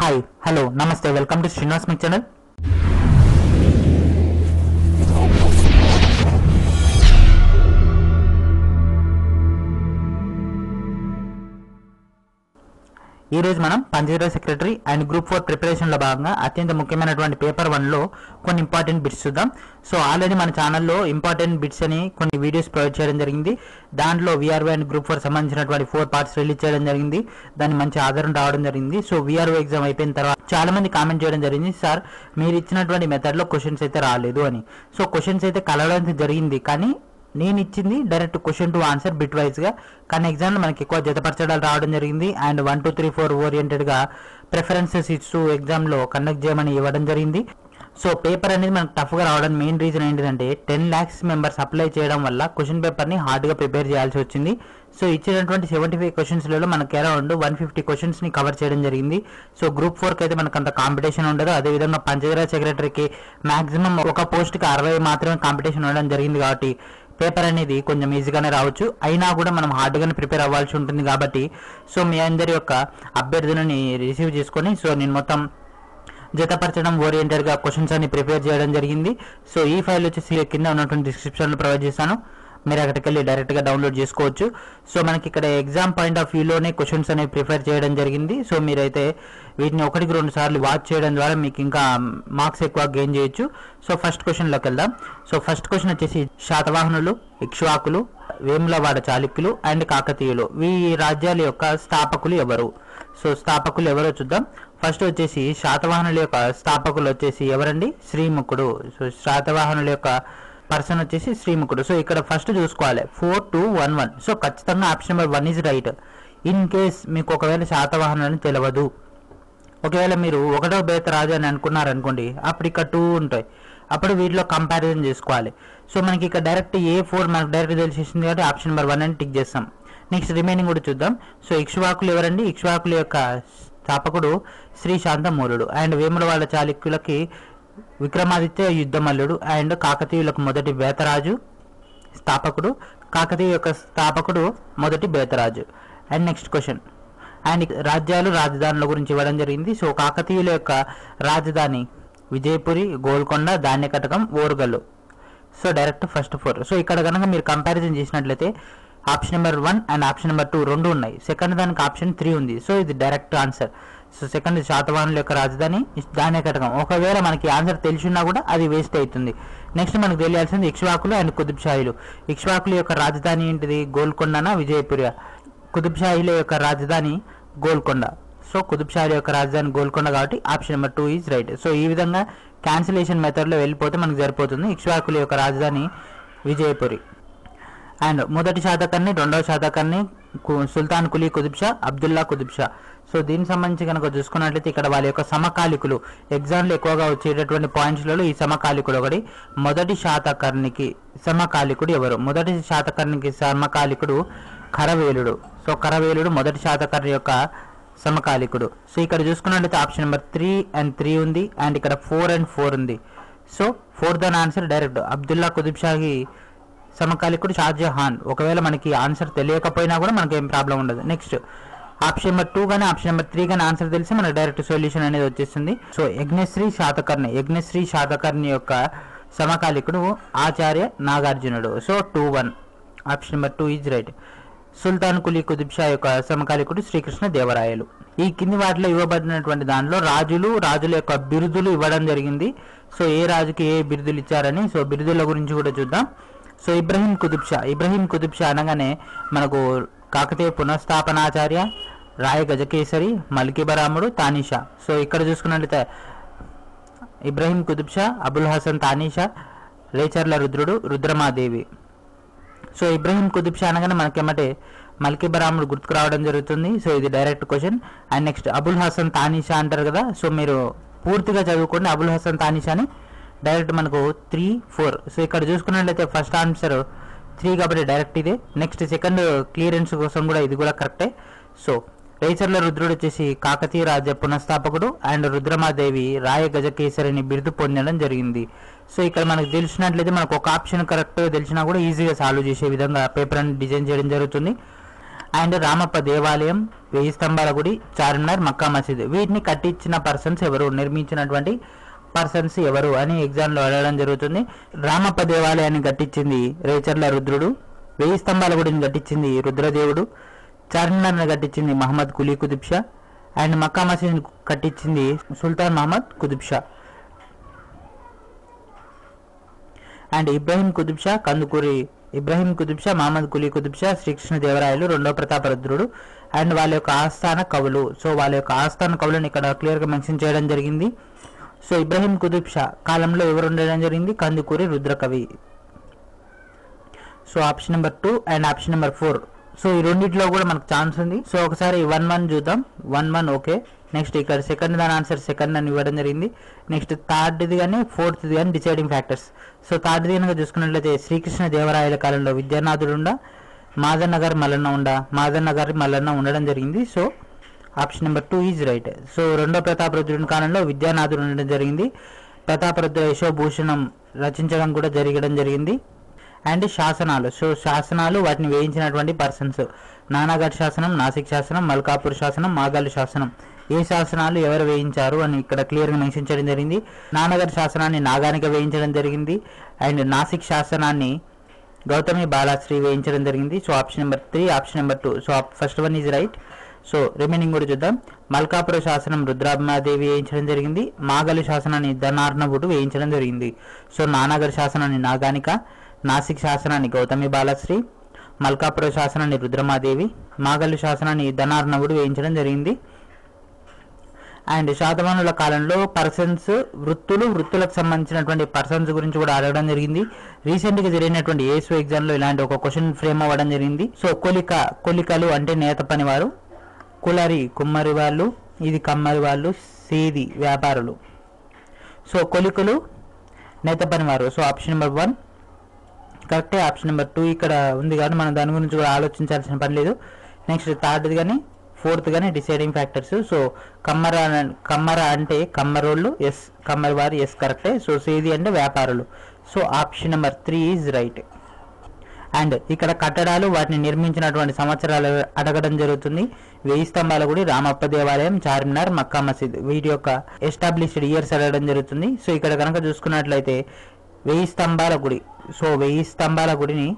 Hi hello నమస్తే welcome to Srinivas mec channel. ఈ రోజు మనం panchayat secretary and group 4 preparation లో భాగంగా అత్యంత ముఖ్యమైనటువంటి పేపర్ 1 లో కొన్ని ఇంపార్టెంట్ బిట్స్ చూద్దాం. సో ఆల్రెడీ మన ఛానల్లో ఇంపార్టెంట్ బిట్స్ అని కొన్ని వీడియోస్ ప్రొవైడ్ చేయడం జరిగింది. దాంట్లో విఆర్ఓ అండ్ గ్రూప్ 4 సంబంధించినటువంటి 4 పార్ట్స్ రిలీజ్ చేయడం జరిగింది. దాని మంచి ఆధారం రావడం జరిగింది. సో విఆర్ఓ ఎగ్జామ్ అయిపోయిన తర్వాత చాలా మంది కామెంట్ చేయడం జరిగింది, సార్ మీరు ఇచ్చినటువంటి మెథడ్ లో క్వశ్చన్స్ అయితే రాలేదు అని. సో క్వశ్చన్స్ అయితే కలవడం జరిగింది, కానీ నేను ఇచ్చింది direct question to answer bit wise గా. కానీ ఎగ్జామ్ లో మనకి ఎక్కువ జతపరచడాలు రావడం జరిగింది అండ్ 1 2 3 4 ఓరియంటెడ్ గా ప్రిఫరెన్సెస్ ఇస్తూ ఎగ్జామ్ లో కండక్ట్ చేయమని ఇవ్వడం జరిగింది. సో పేపర్ అనేది మనకు టఫ్ గా రావడం మెయిన్ రీజన్ ఏంటిదంటే 10 lakhs మెంబర్స్ అప్లై చేయడం వల్ల క్వశ్చన్ పేపర్ ని హార్డ్ గా ప్రిపేర్ చేయాల్సి వచ్చింది. సో ఇచ్చినటువంటి 75 క్వశ్చన్స్ లలో మనకి అరౌండ్ 150 క్వశ్చన్స్ ని కవర్ చేయడం జరిగింది. సో గ్రూప్ 4 కి అయితే మనకు అంత కాంపిటీషన్ ఉండదు. అదేవిధంగా పంచాయతీరాజ్ సెక్రటరీకి మాక్సిమం ఒక పోస్ట్ కి 60 మాత్రమే కాంపిటీషన్ ఉండడం జరిగింది. కాబట్టి పేపర్ అనేది కొంచెం ఈజీగానే రావచ్చు. అయినా కూడా మనం హార్డ్గానే ప్రిపేర్ అవ్వాల్సి ఉంటుంది. కాబట్టి సో మీ అందరి యొక్క అభ్యర్థులని రిసీవ్ చేసుకొని సో నేను మొత్తం జతపరచడం ఓరియంటెడ్ గా క్వశ్చన్స్ అన్ని ప్రిపేర్ చేయడం జరిగింది. సో ఈ ఫైల్ వచ్చేసి కింద ఉన్నటువంటి డిస్క్రిప్షన్ లో ప్రొవైడ్ చేశాను, మీరు అక్కడికి వెళ్ళి డైరెక్ట్ గా డౌన్లోడ్ చేసుకోవచ్చు. సో మనకి ఇక్కడ ఎగ్జామ్ పాయింట్ ఆఫ్ వ్యూలోనే క్వశ్చన్స్ అనేవి ప్రిపేర్ చేయడం జరిగింది. సో మీరైతే వీటిని 1-2 సార్లు వాచ్ చేయడం ద్వారా మీకు ఇంకా మార్క్స్ ఎక్కువ గెయిన్ చేయొచ్చు. సో ఫస్ట్ క్వశ్చన్ లోకి వెళ్దాం. సో ఫస్ట్ క్వశ్చన్ వచ్చేసి శాతవాహనులు, ఇక్ష్వాకులు, వేములవాడ చాళుక్యులు అండ్ కాకతీయులు ఈ రాజ్యాల యొక్క స్థాపకులు ఎవరు? సో స్థాపకులు ఎవరో చూద్దాం. ఫస్ట్ వచ్చేసి శాతవాహనుల యొక్క స్థాపకులు వచ్చేసి ఎవరండి? శ్రీముఖుడు. సో శాతవాహనుల యొక్క పర్సన్ వచ్చేసి శ్రీముఖుడు. సో ఇక్కడ ఫస్ట్ చూసుకోవాలి 4 2 1 1. సో ఖచ్చితంగా option number 1 is right. In case మీకు ఒకవేళ శాతవాహనులని తెలియదు, ఒకవేళ మీరు 1వ బేతరాజు అని అనుకున్నారనుకోండి, అప్పుడు ఇక్కడ 2 ఉంటాయి. అప్పుడు వీటిలో కంపారిజన్ చేసుకోవాలి. సో మనకి ఇక్కడ డైరెక్ట్ A4 మనకు డైరెక్ట్ తెలిసేసింది కాబట్టి ఆప్షన్ నెంబర్ 1 అని టిక్ చేస్తాం. నెక్స్ట్ రిమైనింగ్ కూడా చూద్దాం. సో ఇక్ష్వాకులు ఎవరండి? ఇక్ష్వాకుల యొక్క స్థాపకుడు శ్రీ శాంతమూలుడు అండ్ వేములవాడ చాళుక్యులకి విక్రమాదిత్య యుద్ధమల్లుడు అండ్ కాకతీయులకు మొదటి బేతరాజు స్థాపకుడు, కాకతీయ యొక్క స్థాపకుడు మొదటి Betaraju. And next question and రాజ్యాలు రాజధానుల గురించి ఇవ్వడం జరిగింది. సో కాకతీయుల యొక్క రాజధాని Vijayapuri, Golconda, Dhanyakatakam, Orugallu. So direct first 4. So ఇక్కడ కనుక మీరు కంపారిజన్ చేసినట్లయితే option number 1 and option number 2 రెండు ఉన్నాయి. సెకండ్ దానికి ఆప్షన్ 3 ఉంది. సో ఇది డైరెక్ట్ ఆన్సర్. సో సెకండ్ శాతవాహనుల యొక్క రాజధాని ధాన్యకటకం. ఒకవేళ మనకి ఆన్సర్ తెలిసినా కూడా అది వేస్ట్ అవుతుంది. నెక్స్ట్ మనకు తెలియాల్సింది ఇక్ష్వాకులు అండ్ కుతుబ్షాహీలు. ఇక్ష్వాకుల యొక్క రాజధాని ఏంటిది? గోల్కొండనా విజయపురి? కుతుబ్షాహీల యొక్క రాజధాని గోల్కొండ. సో కుతుబ్షాహీల యొక్క రాజధాని గోల్కొండ కాబట్టి option number 2 is right. So ఈ విధంగా క్యాన్సిలేషన్ మెథడ్ లో వెళ్ళిపోతే మనకు సరిపోతుంది. ఇక్ష్వాకుల యొక్క రాజధాని విజయపురి. అండ్ మొదటి శాతకర్ణి, 2వ శాతకర్ణి సుల్తాన్ కులీ కుతుబ్ షా, అబ్దుల్లా కుతుబ్ షా. సో దీనికి సంబంధించి కనుక చూసుకున్నట్లయితే ఇక్కడ వాళ్ళ యొక్క సమకాలికులు ఎగ్జామ్లో ఎక్కువగా వచ్చేటటువంటి పాయింట్స్లలో ఈ సమకాలికుడు ఒకటి. మొదటి శాతకర్ణికి సమకాలికుడు ఎవరు? మొదటి శాతకర్ణికి సమకాలికుడు ఖరవేలుడు. సో ఖరవేలుడు మొదటి శాతకర్ణి యొక్క సమకాలికుడు. సో ఇక్కడ చూసుకున్నట్లయితే ఆప్షన్ నెంబర్ 3 and 3 ఉంది అండ్ ఇక్కడ 4 and 4 ఉంది. So 4th answer direct Abdullah Qutb షాకి సమకాలికుడు షాజహాన్. ఒకవేళ మనకి ఆన్సర్ తెలియకపోయినా కూడా మనకి ఏం ప్రాబ్లం ఉండదు. నెక్స్ట్ ఆప్షన్ నెంబర్ 2 కానీ ఆప్షన్ నెంబర్ 3 కానీ ఆన్సర్ తెలిసి మనకు డైరెక్ట్ సొల్యూషన్ అనేది వచ్చేస్తుంది. సో యజ్ఞశ్రీ శాతకర్ణి యొక్క సమకాలికుడు ఆచార్య నాగార్జునుడు. So 2-1 option number 2 is right. Sultan Quli Qutb Shah యొక్క సమకాలికుడు శ్రీకృష్ణ దేవరాయలు. ఈ కింది వాటిలో ఇవ్వబడినటువంటి దానిలో రాజుల యొక్క బిరుదులు ఇవ్వడం జరిగింది. సో ఏ రాజుకి ఏ బిరుదులు ఇచ్చారని సో బిరుదుల గురించి కూడా చూద్దాం. సో ఇబ్రహీం కుతుబ్ షా అనగానే మనకు కాకతీయ పునఃస్థాపనాచార్య, రాయ గజకేసరి, మల్కిబరాముడు, తానీషా. సో ఇక్కడ చూసుకున్నట్లయితే ఇబ్రహీం కుతుబ్ షా, అబుల్ హసన్ తానీషా, రేచర్ల రుద్రుడు, రుద్రమాదేవి. సో ఇబ్రహీం కుతుబ్ షా అనగానే మనకేమంటే మల్కిబరాముడు గుర్తుకు రావడం జరుగుతుంది. సో ఇది direct question. And next Abul Hasan Tanisha అంటారు కదా, సో మీరు పూర్తిగా చదువుకోండి. అబుల్ హసన్ తానీషాని డైరెక్ట్ మనకు 3 4. సో ఇక్కడ చూసుకున్నట్లయితే ఫస్ట్ ఆన్సర్ 3 కాబట్టి డైరెక్ట్ ఇదే. నెక్స్ట్ సెకండ్ క్లియరెన్స్ కోసం కూడా ఇది కూడా కరెక్టే. సో రేచర్ల రుద్రుడు వచ్చేసి కాకతీయ రాజ్య పునఃస్థాపకుడు అండ్ రుద్రమాదేవి రాయ గజకేసరిని బిరుదు పొందడం జరిగింది. సో ఇక్కడ మనకు తెలిసినట్లయితే మనకు ఒక ఆప్షన్ కరెక్ట్ తెలిసినా కూడా ఈజీగా సాల్వ్ చేసే విధంగా పేపర్ అని డిజైన్ చేయడం జరుగుతుంది. అండ్ రామప్ప దేవాలయం, 1000 స్తంభాల గుడి, చార్మినార్, మక్కా మసీద్. వీటిని కట్టించిన పర్సన్స్ ఎవరు, నిర్మించినటువంటి పర్సన్స్ ఎవరు అని ఎగ్జామ్లో అడగడం జరుగుతుంది. రామప్ప దేవాలయాన్ని కట్టించింది రేచర్ల రుద్రుడు, 1000 స్తంభాల గుడిని కట్టించింది రుద్రదేవుడు, చార్మినార్ని కట్టించింది మహమ్మద్ కులీ కుతుబ్ షా, అండ్ మక్కా మసీద్ని కట్టించింది సుల్తాన్ మహమ్మద్ కుతుబ్ షా. అండ్ ఇబ్రాహీం కుతుబ్ షా, కందుకూరి ఇబ్రాహీం కుతుబ్ షా, మహమ్మద్ కులీ కుతుబ్ షా, శ్రీకృష్ణదేవరాయలు, రెండో ప్రతాపరుద్రుడు అండ్ వాళ్ళ యొక్క ఆస్థాన కవులు. సో వాళ్ళ యొక్క ఆస్థాన కవులను ఇక్కడ క్లియర్గా మెన్షన్ చేయడం జరిగింది. సో ఇబ్రాహీం కుతుబ్ షా కాలంలో ఎవరు ఉండడం జరిగింది, Kandukuri Rudrakavi. So option number 2 and option number 4. So ఈ రెండింటిలో కూడా మనకు ఛాన్స్ ఉంది. సో ఒకసారి 1-1 చూద్దాం. 1-1 ఓకే. నెక్స్ట్ ఇక్కడ సెకండ్ దాని ఆన్సర్ సెకండ్ అని ఇవ్వడం జరిగింది. నెక్స్ట్ థర్డ్ది కానీ ఫోర్త్ది కానీ డిసైడింగ్ ఫ్యాక్టర్స్. సో థర్డ్ది కనుక చూసుకున్నట్లయితే శ్రీకృష్ణదేవరాయల కాలంలో విద్యానాథుడుండ, మాదన్నగారి మల్లన్న ఉండడం జరిగింది. So option number 2 is right. So రెండో ప్రతాపరుద్రుని కాలంలో విద్యానాథుడు ఉండడం జరిగింది. ప్రతాపరుద్ర యశోభూషణం రచించడం కూడా జరిగింది. అండ్ శాసనాలు. సో శాసనాలు వాటిని వేయించినటువంటి పర్సన్స్, నానాఘట్ శాసనం, నాసిక్ శాసనం, మల్కాపూర్ శాసనం, మాగల్లు శాసనం. ఏ శాసనాలు ఎవరు వేయించారు అని ఇక్కడ క్లియర్గా మెన్షన్ చేయడం జరిగింది. నానాఘట్ శాసనాన్ని నాగానిక వేయించడం జరిగింది. అండ్ నాసిక్ శాసనాన్ని గౌతమి బాలాశ్రీ వేయించడం జరిగింది. So option number 3, option number 2. So first one is right. So remaining కూడా చూద్దాం. మల్కాపుర శాసనం రుద్రాభమాదేవి వేయించడం జరిగింది. మాగల్లు శాసనాన్ని ధనార్ణవుడు వేయించడం జరిగింది. సో నానాగఢ్ శాసనాన్ని నాగానిక, నాసిక్ శాసనాన్ని గౌతమి బాలశ్రీ, మల్కాపుర శాసనాన్ని రుద్రమాదేవి, మాగల్లు శాసనాన్ని ధనార్ణవుడు వేయించడం జరిగింది. అండ్ శాతవాహనుల కాలంలో పర్సన్స్, వృత్తులకు సంబంధించినటువంటి పర్సన్స్ గురించి కూడా అడగడం జరిగింది. రీసెంట్గా జరిగినటువంటి ఏసు ఎగ్జామ్లో ఇలాంటి ఒక క్వశ్చన్ ఫ్రేమ్ అవ్వడం జరిగింది. సో కొలికలు అంటే నేత పని వారు, కులరి కుమ్మరి వాళ్ళు, ఇది కమ్మరి వాళ్ళు, సీది వ్యాపారులు. సో కొలికలు నేత పని వారు. సో ఆప్షన్ నెంబర్ 1 కరెక్టే. ఆప్షన్ నెంబర్ 2 ఇక్కడ ఉంది కానీ మనం దాని గురించి కూడా ఆలోచించాల్సిన పని లేదు. నెక్స్ట్ థర్డ్ది కానీ ఫోర్త్ కానీ డిసైడింగ్ ఫ్యాక్టర్స్. సో కమ్మర అంటే కమ్మరోళ్ళు, ఎస్ కమ్మరి వారు, ఎస్ కరెక్టే. సో సేది అంటే వ్యాపారులు. So option number 3 is right. And ఇక్కడ కట్టడాలు, వాటిని నిర్మించినటువంటి సంవత్సరాలు అడగడం జరుగుతుంది. 1000 స్తంభాల గుడి, రామప్ప దేవాలయం, చార్మినార్, మక్కా మసీద్. వీటి యొక్క ఎస్టాబ్లిష్డ్ ఇయర్స్ అడగడం జరుగుతుంది. సో ఇక్కడ కనుక చూసుకున్నట్లయితే 1000 స్తంభాల గుడి. సో 1000 స్తంభాల గుడిని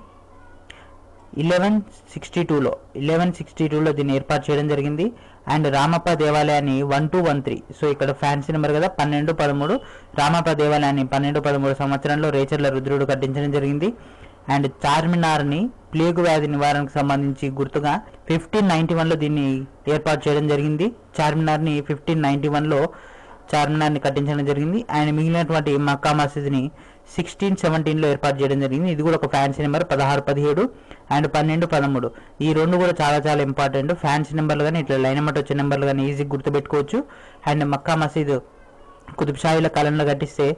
1162లో దీన్ని ఏర్పాటు చేయడం జరిగింది. అండ్ రామప్ప దేవాలయాన్ని 1213. సో ఇక్కడ ఫ్యాన్సీ నెంబర్ కదా, 1213. రామప్ప దేవాలయాన్ని 1213 సంవత్సరంలో రేచర్ల రుద్రుడు కట్టించడం జరిగింది. అండ్ చార్మినార్ని ప్లేగు వ్యాధి నివారణకు సంబంధించి గుర్తుగా 1591లో దీన్ని ఏర్పాటు చేయడం జరిగింది. చార్మినార్ని 1591లో చార్మినార్ని కట్టించడం జరిగింది. అండ్ మిగిలినటువంటి మక్కా మసీద్ని 1617లో ఏర్పాటు చేయడం జరిగింది. ఇది కూడా ఒక ఫ్యాన్సీ నెంబర్ 1617 అండ్ 1213. ఈ రెండు కూడా చాలా చాలా ఇంపార్టెంట్. ఫ్యాన్సీ నెంబర్లు కానీ ఇట్లా లైన్ నెంబర్ వచ్చే నెంబర్లు కానీ ఈజీగా గుర్తుపెట్టుకోవచ్చు. అండ్ మక్కా మసీద్ కుతుబ్షాహీల కాలంలో కట్టిస్తే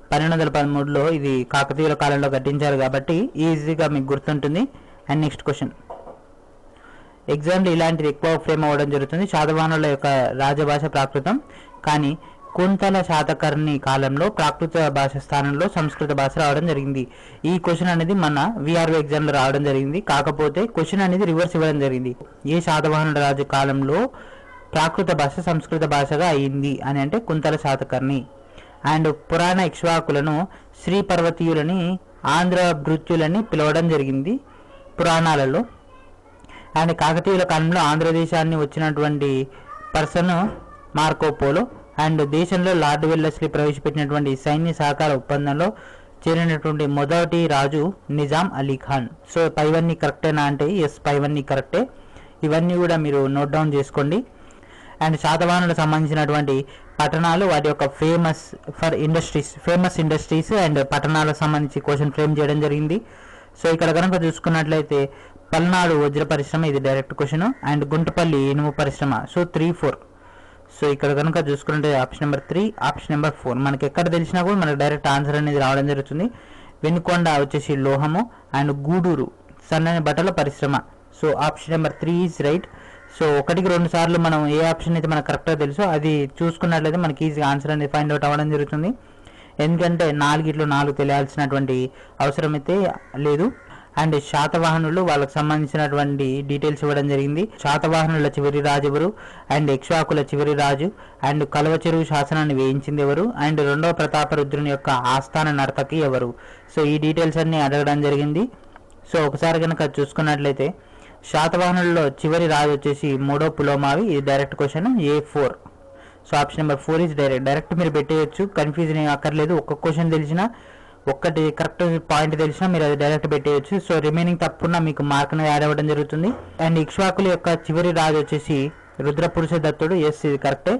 1213లో ఇది కాకతీయుల కాలంలో కట్టించారు కాబట్టి ఈజీగా మీకు గుర్తుంటుంది. అండ్ నెక్స్ట్ క్వశ్చన్ ఎగ్జామ్లో ఇలాంటిది ఎక్కువ ఫ్రేమ్ అవ్వడం జరుగుతుంది. శాతవాహనుల యొక్క రాజభాష ప్రాకృతం, కానీ కుంతల శాతకర్ణి కాలంలో ప్రాకృత భాష స్థానంలో సంస్కృత భాష రావడం జరిగింది. ఈ క్వశ్చన్ అనేది మన విఆర్ఓ ఎగ్జామ్లో రావడం జరిగింది. కాకపోతే క్వశ్చన్ అనేది రివర్స్ ఇవ్వడం జరిగింది. ఏ శాతవాహనుల రాజు కాలంలో ప్రాకృత భాష సంస్కృత భాషగా అయింది అని అంటే కుంతల శాతకర్ణి. అండ్ పురాణ ఇక్ష్వాకులను శ్రీ పర్వతీయులని ఆంధ్ర భృత్యులని పిలవడం జరిగింది పురాణాలలో. అండ్ కాకతీయుల కాలంలో ఆంధ్రదేశాన్ని వచ్చినటువంటి పర్సన్ మార్కోపోలో. అండ్ దేశంలో లార్డ్ వెల్లస్లీ ప్రవేశపెట్టినటువంటి సైన్య సహకార ఒప్పందంలో చేరినటువంటి మొదటి రాజు నిజాం అలీ ఖాన్. సో పైవన్నీ కరెక్టేనా అంటే ఎస్, పైవన్నీ కరెక్టే. ఇవన్నీ కూడా మీరు నోట్ డౌన్ చేసుకోండి. అండ్ శాతవాహనులకు సంబంధించినటువంటి పట్టణాలు, వాటి యొక్క ఫేమస్ ఇండస్ట్రీస్ అండ్ పట్టణాలకు సంబంధించి క్వశ్చన్ ఫ్రేమ్ చేయడం జరిగింది. సో ఇక్కడ కనుక చూసుకున్నట్లయితే పల్నాడు వజ్ర పరిశ్రమ, ఇది డైరెక్ట్ క్వశ్చన్. అండ్ గుంటపల్లి ఇనుము పరిశ్రమ. సో 3-4. సో ఇక్కడ కనుక చూసుకుంటే ఆప్షన్ నెంబర్ 3, ఆప్షన్ నెంబర్ 4 మనకి ఎక్కడ తెలిసినా కూడా మనకు డైరెక్ట్ ఆన్సర్ అనేది రావడం జరుగుతుంది. వెనుకొండ వచ్చేసి లోహము అండ్ గూడూరు సన్నని బట్టల పరిశ్రమ. So option number 3 is right. So 1కి 2 సార్లు మనం ఏ ఆప్షన్ అయితే మనకు కరెక్ట్గా తెలుసో అది చూసుకున్నట్లయితే మనకి ఈజీగా ఆన్సర్ అనేది ఫైండ్ అవుట్ అవ్వడం జరుగుతుంది. ఎందుకంటే 4 తెలియాల్సినటువంటి అవసరం అయితే లేదు. అండ్ శాతవాహనులు వాళ్ళకి సంబంధించినటువంటి డీటెయిల్స్ ఇవ్వడం జరిగింది. శాతవాహనుల చివరి రాజు ఎవరు, అండ్ ఇక్ష్వాకుల చివరి రాజు, అండ్ కలువ చెరువు శాసనాన్ని వేయించింది ఎవరు, అండ్ రెండవ ప్రతాపరుద్రుని యొక్క ఆస్థాన నర్తకి ఎవరు. సో ఈ డీటెయిల్స్ అన్ని అడగడం జరిగింది. సో ఒకసారి కనుక చూసుకున్నట్లయితే శాతవాహనుల్లో చివరి రాజు వచ్చేసి మూడో పులోమావి. ఇది direct question A4. So option number 4 is direct మీరు పెట్టేయచ్చు, కన్ఫ్యూజన్ ఏం అక్కర్లేదు. ఒక్క క్వశ్చన్ తెలిసినా, ఒక్కటి కరెక్ట్ పాయింట్ తెలిసినా మీరు అది డైరెక్ట్ పెట్టేయచ్చు. సో రిమైనింగ్ తప్పున్నా మీకు మార్క్ అనేది యాడ్ అవ్వడం జరుగుతుంది. అండ్ ఇక్ష్వాకుల యొక్క చివరి రాజు వచ్చేసి రుద్రపురుష దత్తుడు. ఎస్, ఇది కరెక్టే.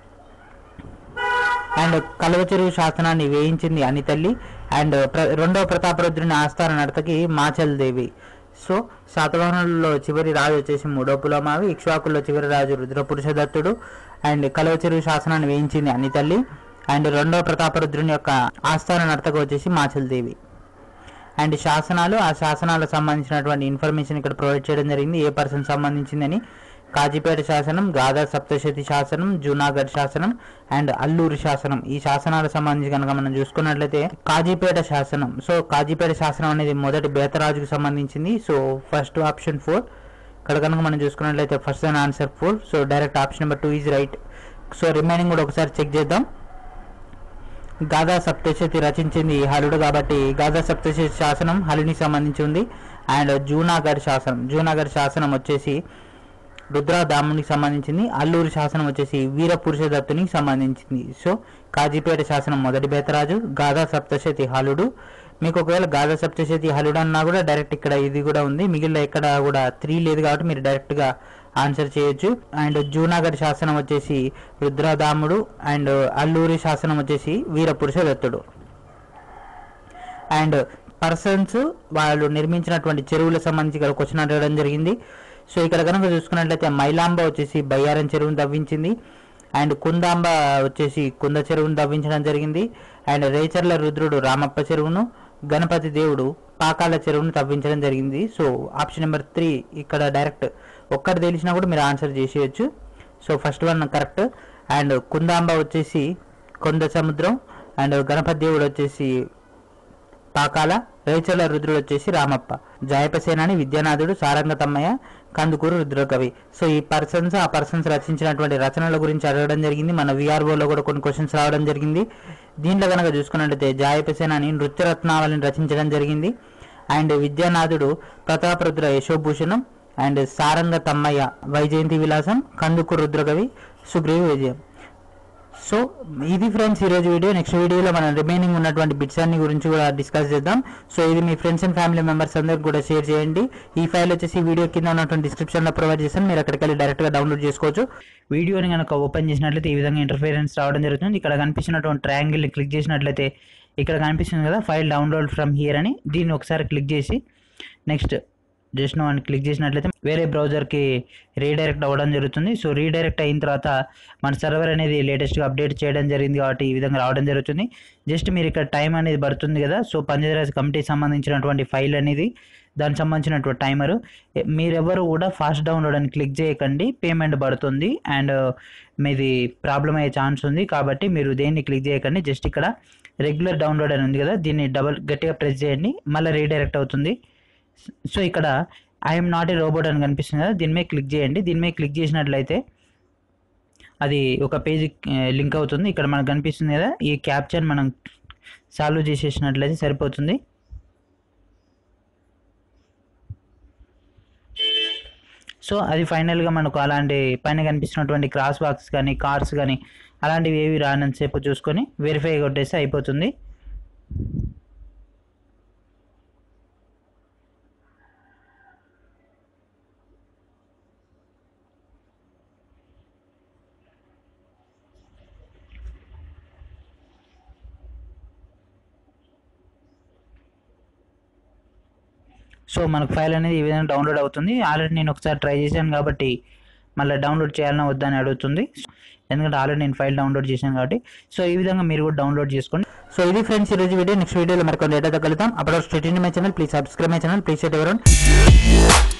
అండ్ కలువ చెరువు శాసనాన్ని వేయించింది అనితల్లి. అండ్ రెండవ ప్రతాపరుద్రుని ఆస్థాన నర్తకి మాచల్ దేవి. సో శాతవాహనుల్లో చివరి రాజు వచ్చేసి మూడో పులోమావి, ఇక్ష్వాకుల్లో చివరి రాజు రుద్రపురుష దత్తుడు, అండ్ కలువ చెరువు శాసనాన్ని వేయించింది అనితల్లి, అండ్ రెండవ ప్రతాపరుద్రుని యొక్క ఆస్థాన నర్తక వచ్చేసి మాచల్ దేవి. అండ్ శాసనాలు, ఆ శాసనాలకు సంబంధించినటువంటి ఇన్ఫర్మేషన్ ఇక్కడ ప్రొవైడ్ చేయడం జరిగింది. ఏ పర్సన్ సంబంధించిందని. కాజీపేట శాసనం, గాదా సప్తశతి శాసనం, జూనాగఢ్ శాసనం, అండ్ అల్లూరి శాసనం. ఈ శాసనాలకు సంబంధించి కనుక మనం చూసుకున్నట్లయితే కాజీపేట శాసనం. సో కాజీపేట శాసనం అనేది మొదటి బేతరాజుకు సంబంధించింది. So first option 4. ఇక్కడ కనుక మనం చూసుకున్నట్లయితే first and answer 4. So direct option number 2 is right. So remaining కూడా ఒకసారి చెక్ చేద్దాం. గాదా సప్తశతి రచించింది హలుడు కాబట్టి గాదా సప్తశతి శాసనం హలునికి సంబంధించి ఉంది. అండ్ జూనాగఢ్ శాసనం వచ్చేసి రుద్రదామునికి సంబంధించింది. అల్లూరి శాసనం వచ్చేసి వీరపురుష దత్తునికి సంబంధించింది. సో కాజీపేట శాసనం మొదటి బేతరాజు, గాదా సప్తశతి హలుడు. మీకు ఒకవేళ గాదా సప్తశతి హలుడు అన్నా కూడా డైరెక్ట్ ఇక్కడ ఇది కూడా ఉంది, మిగిలిన ఎక్కడ కూడా 3 లేదు కాబట్టి మీరు డైరెక్ట్గా ఆన్సర్ చేయొచ్చు. అండ్ జూనాగఢ్ శాసనం వచ్చేసి రుద్రదాముడు, అండ్ అల్లూరి శాసనం వచ్చేసి వీరపురుష దత్తుడు. అండ్ పర్సన్స్ వాళ్ళు నిర్మించినటువంటి చెరువులకు సంబంధించి ఇక్కడ క్వశ్చన్ అడగడం జరిగింది. సో ఇక్కడ కనుక చూసుకున్నట్లయితే మైలాంబ వచ్చేసి బయ్యారం చెరువును తవ్వించింది. అండ్ కుందాంబ వచ్చేసి కుంద చెరువును తవ్వించడం జరిగింది. అండ్ రేచర్ల రుద్రుడు రామప్ప చెరువును, గణపతి దేవుడు పాకాల చెరువును తవ్వించడం జరిగింది. సో ఆప్షన్ నెంబర్ 3 ఇక్కడ డైరెక్ట్ ఒక్కటి తెలిసినా కూడా మీరు ఆన్సర్ చేసేయచ్చు. So first one correct. And Kundamba వచ్చేసి కొండ సముద్రం, అండ్ గణపతి దేవుడు వచ్చేసి పాకాల, రేచర్ల రుద్రుడు వచ్చేసి రామప్ప, జాయపసేనాని విద్యానాథుడు, సారంగ తమ్మయ్య, కందుకూరు రుద్రకవి. సో ఈ ఆ పర్సన్స్ రచించినటువంటి రచనల గురించి అడగడం జరిగింది. మన విఆర్ఓలో కూడా కొన్ని క్వశ్చన్స్ రావడం జరిగింది. దీంట్లో కనుక చూసుకున్నట్లయితే జాయపసేనాని నృత్యరత్నావళిని రచించడం జరిగింది. అండ్ విద్యానాథుడు ప్రతాపరుద్ర యశోభూషణం, అండ్ సారంగ తమ్మయ్య వైజయంతి విలాసం, కందుకూరు రుద్రకవి సుగ్రీవ విజయం. సో ఇది ఫ్రెండ్స్ ఈరోజు వీడియో. నెక్స్ట్ వీడియోలో మనం రిమైనింగ్ ఉన్నటువంటి బిట్స్ అన్ని గురించి కూడా డిస్కస్ చేద్దాం. సో ఇది మీ ఫ్రెండ్స్ అండ్ ఫ్యామిలీ మెంబర్స్ అందరికి కూడా షేర్ చేయండి. ఈ ఫైల్ వచ్చేసి వీడియో కింద ఉన్నటువంటి డిస్క్రిప్షన్లో ప్రొవైడ్ చేస్తాను, మీరు అక్కడికి వెళ్ళి డైరెక్ట్గా డౌన్లోడ్ చేసుకోవచ్చు. వీడియోని కనుక ఓపెన్ చేసినట్లయితే ఈ విధంగా ఇంటర్ఫిరెన్స్ రావడం జరుగుతుంది. ఇక్కడ కనిపిస్తున్నటువంటి ట్రయాంగిల్ని క్లిక్ చేసినట్లయితే ఇక్కడ కనిపిస్తుంది కదా ఫైల్ డౌన్లోడ్ ఫ్రమ్ హియర్ అని, దీన్ని ఒకసారి క్లిక్ చేసి నెక్స్ట్ జస్ట్ నో అని క్లిక్ చేసినట్లయితే వేరే బ్రౌజర్కి రీడైరెక్ట్ అవ్వడం జరుగుతుంది. సో రీడైరెక్ట్ అయిన తర్వాత మన సర్వర్ అనేది లేటెస్ట్గా అప్డేట్ చేయడం జరిగింది కాబట్టి ఈ విధంగా రావడం జరుగుతుంది. జస్ట్ మీరు ఇక్కడ టైం అనేది పడుతుంది కదా, సో పంచాయతీరాజ్ కమిటీకి సంబంధించినటువంటి ఫైల్ అనేది దానికి సంబంధించినటువంటి టైమరు. మీరెవరు కూడా ఫాస్ట్ డౌన్లోడ్ అని క్లిక్ చేయకండి, పేమెంట్ పడుతుంది అండ్ మీది ప్రాబ్లం అయ్యే ఛాన్స్ ఉంది కాబట్టి మీరు దేన్ని క్లిక్ చేయకండి. జస్ట్ ఇక్కడ రెగ్యులర్ డౌన్లోడ్ అని ఉంది కదా, దీన్ని గట్టిగా ప్రెస్ చేయండి, మళ్ళీ రీడైరెక్ట్ అవుతుంది. సో ఇక్కడ ఐఎమ్ నాట్ ఏ రోబోట్ అని కనిపిస్తుంది కదా, దీని మీద క్లిక్ చేయండి. దీని మీద క్లిక్ చేసినట్లయితే అది ఒక పేజ్ లింక్ అవుతుంది. ఇక్కడ మనకు కనిపిస్తుంది కదా, ఈ క్యాప్చర్ మనం సాల్వ్ చేసేసినట్లయితే సరిపోతుంది. సో అది ఫైనల్గా మనకు అలాంటి పైన కనిపిస్తున్నటువంటి క్రాస్ బాక్స్ కానీ కార్స్ కానీ అలాంటివి ఏవి రానంతసేపు చూసుకొని వెరిఫై కొట్టేస్తే అయిపోతుంది. సో మనకు ఫైల్ అనేది ఈ విధంగా డౌన్లోడ్ అవుతుంది. ఆల్రెడీ నేను ఒకసారి ట్రై చేశాను కాబట్టి మళ్ళీ డౌన్లోడ్ చేయాలన్నా వద్దని అడుగుతుంది, ఎందుకంటే ఆల్రెడీ నేను ఫైల్ డౌన్లోడ్ చేశాను కాబట్టి. సో ఈ విధంగా మీరు కూడా డౌన్లోడ్ చేసుకోండి. సో ఇది ఫ్రెండ్స్ ఈరోజు వీడియో. నెక్స్ట్ వీడియోలో మరికొన్ని డేటా తగ్గలుగుతాం. అప్పుడు state my channel, please subscribe my channel, please share ఎవరు